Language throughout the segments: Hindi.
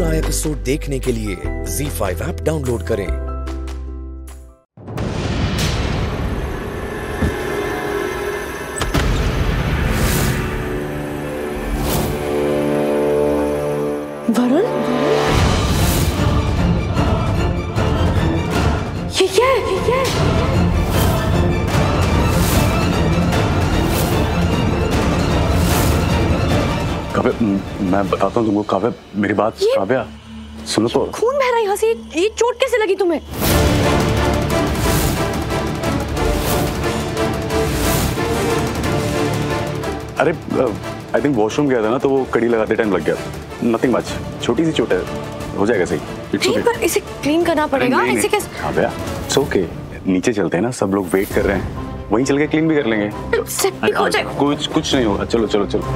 पूरा एपिसोड देखने के लिए ZEE5 ऐप डाउनलोड करें। वरुण, ये क्या है? काव्या, मैं बताता हूँ तुमको। काव्या, मेरी बात। काव्या सुनो तो। खून बह रहा है यहाँ से। ये चोट कैसे लगी तुम्हें? अरे आई थिंक वॉशरूम गया था ना, तो वो कड़ी लगाते टाइम लग गया। नथिंग मच, छोटी सी चोट है, हो जाएगा सही। नहीं, पर इसे क्लीन करना पड़ेगा। ऐसे कैसे? काव्या इट्स ओके, नीचे चलते हैं ना, सब लोग वेट कर रहे हैं, वहीं चल के क्लीन भी कर लेंगे। सेप्टिक हो जाएगा। कुछ नहीं होगा, चलो चलो चलो।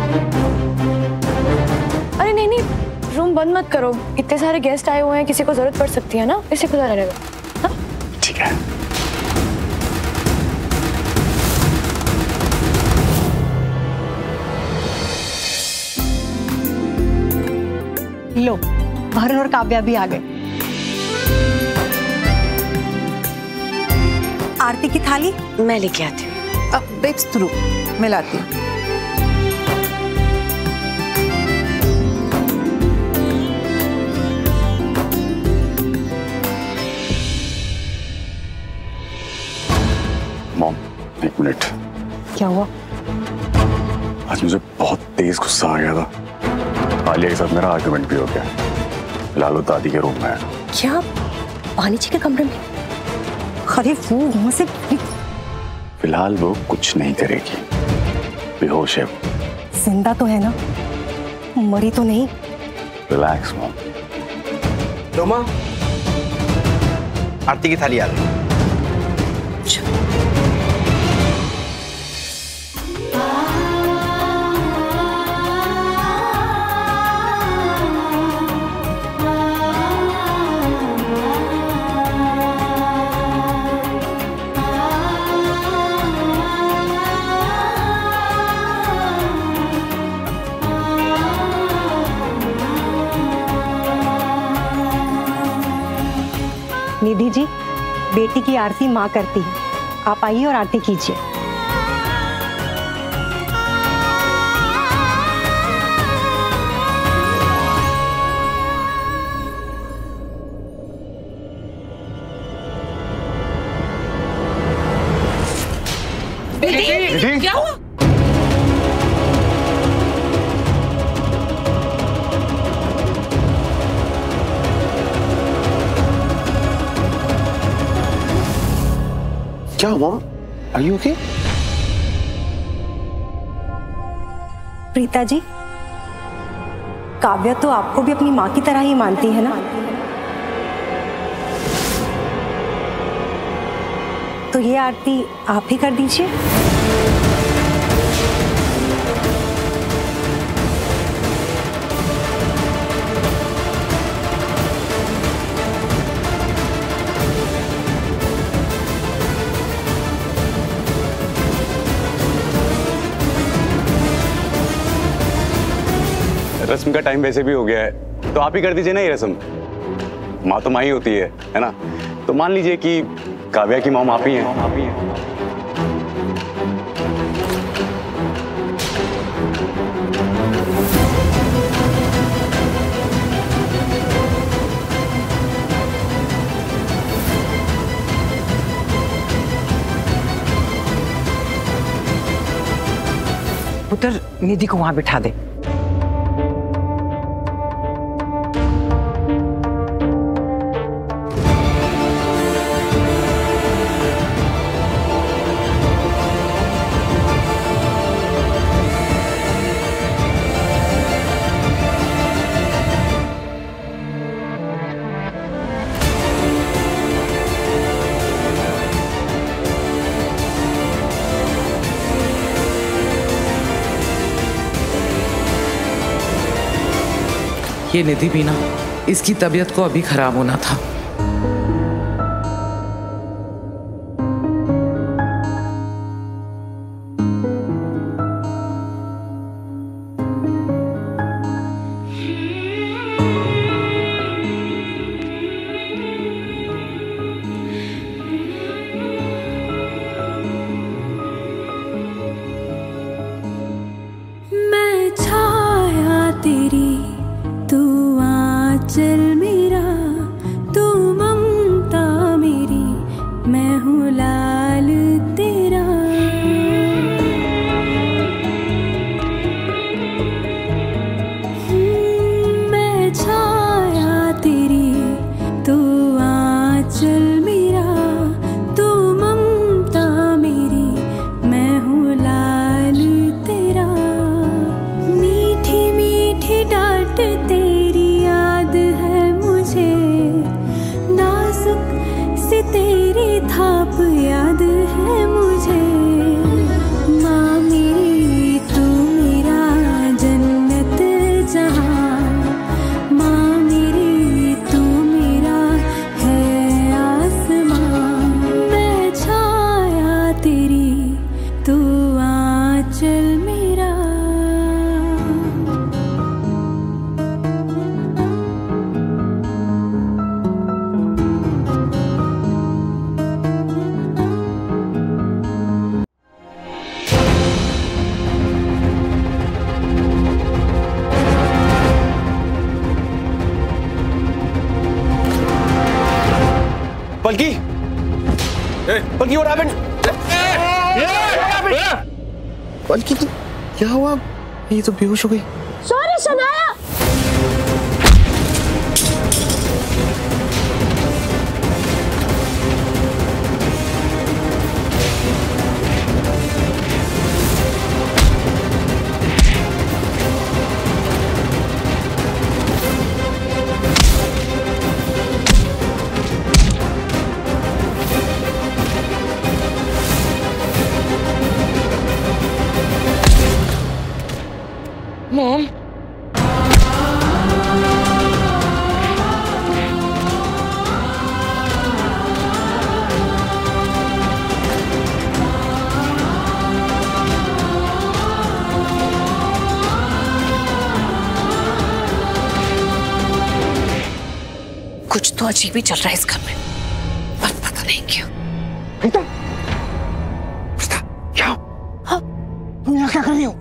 अरे नहीं, रूम बंद मत करो, इतने सारे गेस्ट आए हुए हैं, किसी को जरूरत पड़ सकती है ना, इसे खुला रहेगा। हाँ? ठीक है। लो, वरुण और काव्या भी आ गए। आरती की थाली मैं लेके आती हूँ। अब बेब्स थ्रू मैं लाती हूँ। मॉम, एक मिनट। क्या हुआ? आज मुझे बहुत तेज गुस्सा आ गया था। आलिया के साथ मेरा आर्गुमेंट भी हो गया। फिलहाल वो दादी के रूम में है। क्या? पानी जी के कमरे में? अरे वो वहां से फिलहाल वो कुछ नहीं करेगी, बेहोश है। जिंदा तो है ना, मरी तो नहीं? Relax mom. रोमा, आरती की थाली आ गई। निधि जी, बेटी की आरती माँ करती है, आप आइए और आरती कीजिए। बेटी, क्या हुआ? क्या हुआ? Are you okay? Preeta ji, Kavya तो आपको भी अपनी माँ की तरह ही मानती है ना? तो ये आरती आप ही कर दीजिए। रस्म का टाइम वैसे भी हो गया है, तो आप ही कर दीजिए ना ये रस्म। माँ तो माँ ही होती है ना? तो मान लीजिए कि काव्या की मॉम आप ही हैं। पुत्र, निधि को वहां बिठा दे। ये निधि भी ना, इसकी तबीयत को अभी खराब होना था। आंचल मेरा, तू ममता मेरी, मैं हूँ लाल तेरा। मैं छाया तेरी, तू आंचल मेरा, तू ममता मेरी, मैं हूँ लाल तेरा। मीठी मीठी डांट तेरी याद है मुझे, नाजुक सी तेरी थाप याद है मुझे। माँ मेरी तू मेरा जन्नत जहाँ, माँ मेरी तू मेरा है आसमां। मैं छाया तेरी, तू आंचल मेरा। पलकी, पलकी what happened? पलकी क्या हुआ? ये तो बेहोश हो गई। सॉरी सनाया। मॉम, कुछ तो अजीब ही चल रहा है इस घर में, पर पता नहीं क्यों। प्रीता, प्रीता, क्या? हाँ? तुम यहाँ क्या कर रही हो?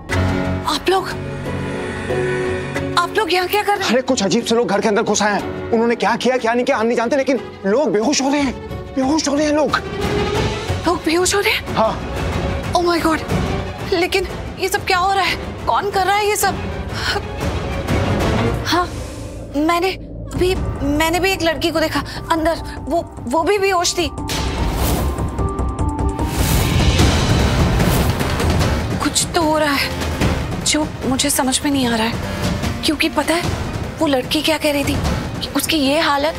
आप लोग यहाँ क्या कर रहे हैं? अरे कुछ अजीब से लोग घर के अंदर घुस आए हैं। उन्होंने क्या किया क्या नहीं किया हम नहीं जानते, लेकिन लोग बेहोश हो रहे हैं, बेहोश हो रहे हैं लोग। लोग बेहोश हो रहे हैं? हाँ। ओह माय गॉड, लेकिन ये सब क्या हो रहा है? कौन कर रहा है ये सब? हाँ, मैंने भी एक लड़की को देखा अंदर, वो भी बेहोश थी। कुछ तो हो रहा है जो मुझे समझ में नहीं आ रहा है, क्योंकि पता है वो लड़की क्या कह रही थी कि उसकी ये हालत।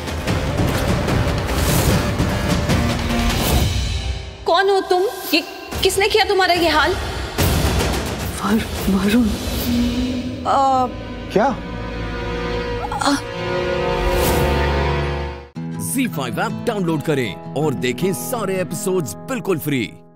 कौन हो तुम? ये किसने किया तुम्हारा ये हाल? वरुण। क्या? ZEE5 ऐप डाउनलोड करें और देखें सारे एपिसोड्स बिल्कुल फ्री।